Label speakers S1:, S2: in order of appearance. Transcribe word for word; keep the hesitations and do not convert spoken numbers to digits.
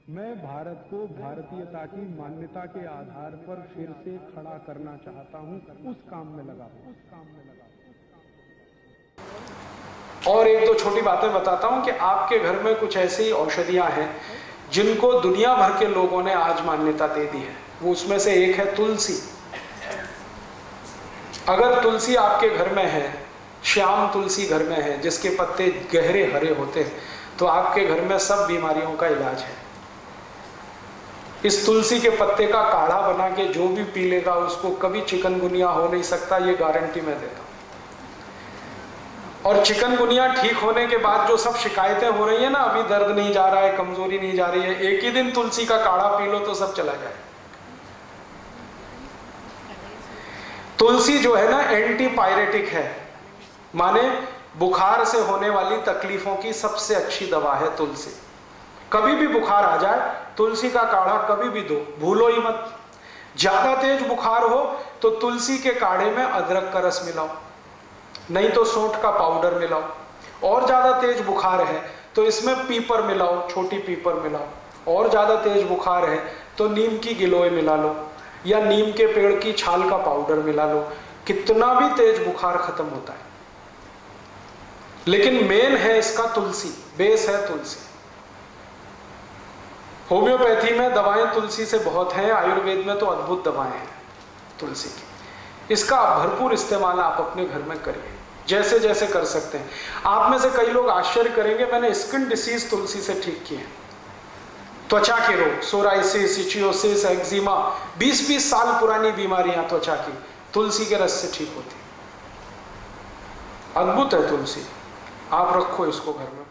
S1: मैं भारत को भारतीयता की मान्यता के आधार पर फिर से खड़ा करना चाहता हूं, उस काम में लगा हूं, उस काम में लगा हूं।
S2: और एक दो छोटी बातें बताता हूं कि आपके घर में कुछ ऐसी औषधियां हैं जिनको दुनिया भर के लोगों ने आज मान्यता दे दी है। वो उसमें से एक है तुलसी। अगर तुलसी आपके घर में है, श्याम तुलसी घर में है जिसके पत्ते गहरे हरे होते हैं, तो आपके घर में सब बीमारियों का इलाज है। इस तुलसी के पत्ते का काढ़ा बना के जो भी पी लेगा उसको कभी चिकनगुनिया हो नहीं सकता, ये गारंटी मैं देता हूं। और चिकनगुनिया ठीक होने के बाद जो सब शिकायतें हो रही है ना, अभी दर्द नहीं जा रहा है, कमजोरी नहीं जा रही है, एक ही दिन तुलसी का काढ़ा पी लो तो सब चला जाए। तुलसी जो है ना एंटी पायरेटिक है, माने बुखार से होने वाली तकलीफों की सबसे अच्छी दवा है तुलसी। कभी भी बुखार आ जाए तुलसी का काढ़ा कभी भी दो, भूलो ही मत। ज्यादा तेज बुखार हो तो तुलसी के काढ़े में अदरक का रस मिलाओ, नहीं तो सौंठ का पाउडर मिलाओ। और ज्यादा तेज बुखार है तो इसमें पीपर मिलाओ, छोटी पीपर मिलाओ। और ज्यादा तेज बुखार है तो नीम की गिलोय मिला लो या नीम के पेड़ की छाल का पाउडर मिला लो। कितना भी तेज बुखार खत्म होता है। लेकिन मेन है इसका तुलसी, बेस है तुलसी। होम्योपैथी में दवाएं तुलसी से बहुत हैं, आयुर्वेद में तो अद्भुत दवाएं हैं तुलसी की। इसका भरपूर इस्तेमाल आप अपने घर में करिए, जैसे जैसे कर सकते हैं। आप में से कई लोग आश्चर्य करेंगे, मैंने स्किन डिसीज तुलसी से ठीक किए हैं। त्वचा के रोग, सोराइसिस, इचियोसिस, एक्जिमा, बीस बीस साल पुरानी बीमारियां त्वचा की तुलसी के रस से ठीक होती। अद्भुत है तुलसी, आप रखो इसको घर में।